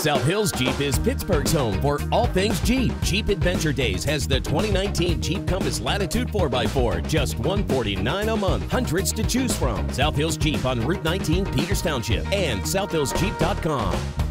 South Hills Jeep is Pittsburgh's home for all things Jeep. Jeep Adventure Days has the 2019 Jeep Compass Latitude 4x4, just $149 a month. Hundreds to choose from. South Hills Jeep on Route 19, Peters Township, and southhillsjeep.com.